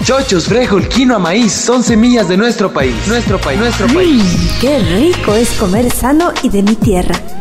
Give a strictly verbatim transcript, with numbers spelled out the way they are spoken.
Chochos, frejol, quinoa, maíz, son semillas de nuestro país. Nuestro país, nuestro país. Mmm, qué rico es comer sano y de mi tierra.